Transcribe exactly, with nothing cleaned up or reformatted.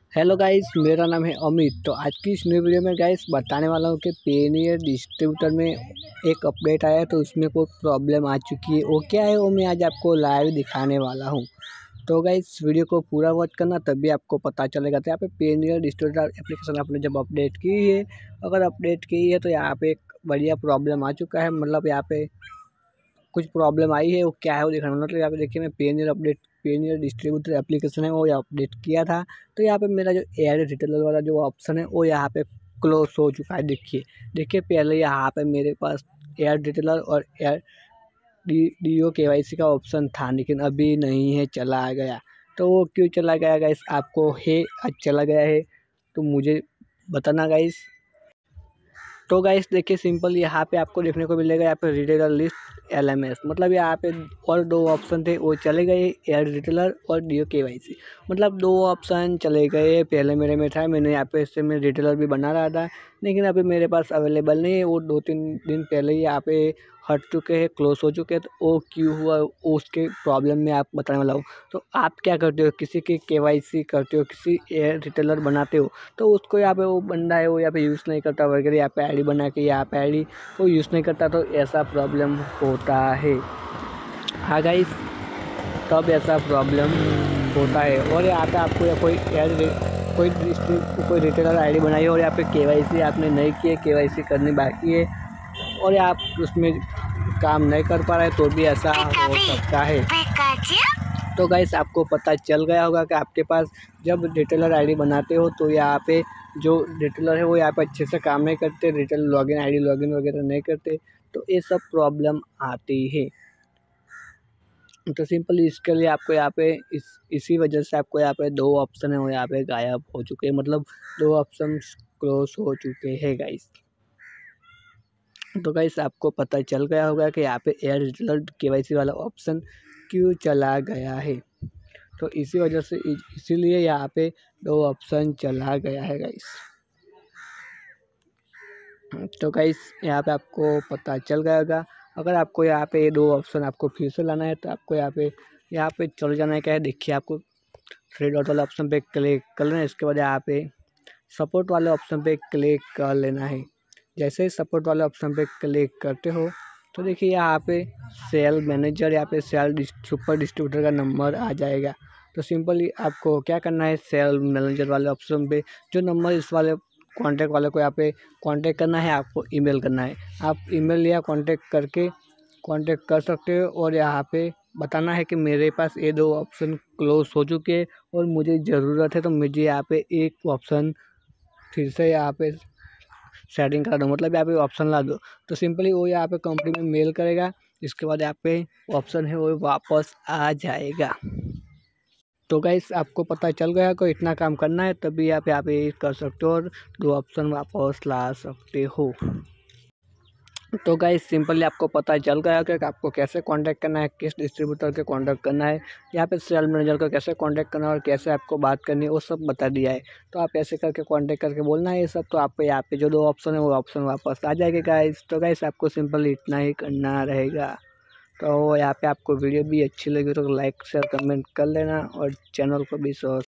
Hello guys, मेरा नाम है अमित। तो आज की इस न्यू वीडियो में गाइस बताने वाला हूँ कि पेनियर डिस्ट्रीब्यूटर में एक अपडेट आया है, तो उसमें कोई प्रॉब्लम आ चुकी है। वो क्या है वो मैं आज आपको लाइव दिखाने वाला हूँ। तो गाइस वीडियो को पूरा वॉच करना, तभी आपको पता चलेगा। तो यहाँ पे पेनियर डिस्ट्रीब्यूटर एप्लीकेशन आपने जब अपडेट की है, अगर अपडेट की है तो यहाँ पे एक बढ़िया प्रॉब्लम आ चुका है। मतलब यहाँ पे कुछ प्रॉब्लम आई है, वो क्या है वो दिखाना। मतलब यहाँ पे देखिए, मैं पेनियर अपडेट पेनियर डिस्ट्रीब्यूटर एप्लीकेशन है वो यहाँ अपडेट किया था। तो यहाँ पे मेरा जो एयर रिटेलर वाला जो ऑप्शन है वो यहाँ पे क्लोज हो चुका है। देखिए देखिए पहले यहाँ पे मेरे पास एयर रिटेलर और एयर D D O K Y सी का ऑप्शन था, लेकिन अभी नहीं है, चला गया। तो वो क्यों चला गया गाइस, आपको है आज चला गया है तो मुझे बताना गाइस। तो गाइस देखिए, सिंपल यहाँ पे आपको देखने को मिलेगा, यहाँ पे retailer list L M S. मतलब यहाँ पे और दो ऑप्शन थे, वो चले गए, एयर रिटेलर और डी ओ के वाई सी। मतलब दो ऑप्शन चले गए। पहले मेरे में था, मैंने यहाँ पे इससे मैं रिटेलर भी बना रहा था, लेकिन अभी मेरे पास अवेलेबल नहीं है। वो दो तीन दिन पहले ही यहाँ पे हट चुके हैं, क्लोज हो चुके हैं। तो वो क्यों हुआ वो उसके प्रॉब्लम में आप बताने वाला हूँ। तो आप क्या करते हो, किसी की के वाई सी करते हो, किसी एयर रिटेलर बनाते हो, तो उसको यहाँ पे वो बंदा है वो यहाँ पे यूज़ नहीं करता वगैरह, यहाँ पे आईडी बना के यहाँ पे आईडी वो यूज़ नहीं करता, तो ऐसा प्रॉब्लम होता है। हाँ गाइस, तब ऐसा प्रॉब्लम होता है। और यहाँ पे आपको या कोई एयर कोई डिस्ट्रिक्ट कोई रिटेलर आईडी बनाई है और यहाँ पे केवाईसी आपने नहीं की है, केवाईसी करनी बाकी है, और आप उसमें काम नहीं कर पा रहे, तो भी ऐसा हो सकता है। तो गाइस आपको पता चल गया होगा कि आपके पास जब रिटेलर आईडी बनाते हो तो यहाँ पे जो रिटेलर है वो यहाँ पे अच्छे से काम नहीं करते, रिटेलर लॉगिन आईडी लॉगिन वगैरह नहीं करते, तो ये सब प्रॉब्लम आती है। तो सिंपली इसके लिए आपको यहाँ पे इस इसी वजह से आपको यहाँ पे दो ऑप्शन है वो यहाँ पे गायब हो चुके हैं। मतलब दो ऑप्शन क्लोज हो चुके हैं गाइस। तो गाइस आपको पता चल गया होगा कि यहाँ पे एयर रिटेलर केवाईसी वाला ऑप्शन क्यों चला गया है। तो इसी वजह से इसीलिए यहाँ पे दो ऑप्शन चला गया है गाइस। तो गाइस यहाँ पे आपको पता चल गया होगा। अगर आपको यहाँ पे ये दो ऑप्शन आपको फिर से लाना है, तो आपको यहाँ पे यहाँ पे चले जाना है। क्या है, देखिए आपको थ्री डॉट वाले ऑप्शन पे क्लिक कर लेना है। इसके बाद यहाँ पे सपोर्ट वाले ऑप्शन पे क्लिक कर लेना है। जैसे ही सपोर्ट वाले ऑप्शन पे क्लिक करते हो तो देखिए यहाँ पे सेल मैनेजर, यहाँ पे सेल सुपर डिस्ट्रीब्यूटर का नंबर आ जाएगा। तो सिंपली आपको क्या करना है, सेल मैनेजर वाले ऑप्शन पे जो नंबर इस वाले कॉन्टैक्ट वाले को यहाँ पे कांटेक्ट करना है, आपको ईमेल करना है। आप ईमेल या कांटेक्ट करके कांटेक्ट कर सकते हो, और यहाँ पे बताना है कि मेरे पास ये दो ऑप्शन क्लोज हो चुके हैं और मुझे ज़रूरत है, तो मुझे यहाँ पे एक ऑप्शन फिर से यहाँ पे सेटिंग करा दो, मतलब यहाँ पे ऑप्शन ला दो। तो सिंपली वो यहाँ पे कंपनी में मेल करेगा, इसके बाद यहाँ पे ऑप्शन है वो वापस आ जाएगा। तो गाइस आपको पता चल गया को इतना काम करना है, तभी आप यहाँ पे कर सकते हो और दो ऑप्शन वापस ला सकते हो। तो गाइस सिंपली आपको पता चल गया कि आपको कैसे कांटेक्ट करना है, किस डिस्ट्रीब्यूटर के कांटेक्ट करना है, यहाँ पे सेल मैनेजर को कैसे कांटेक्ट करना है और कैसे आपको बात करनी है, वो सब बता दिया है। तो आप ऐसे करके कांटेक्ट करके बोलना है ये सब, तो आपको यहाँ पे जो दो ऑप्शन है वो ऑप्शन वापस आ जाएगा गाइस। तो गाइस आपको सिंपली इतना ही करना रहेगा। तो यहाँ पे आपको वीडियो भी अच्छी लगी तो लाइक शेयर कमेंट कर लेना, और चैनल को भी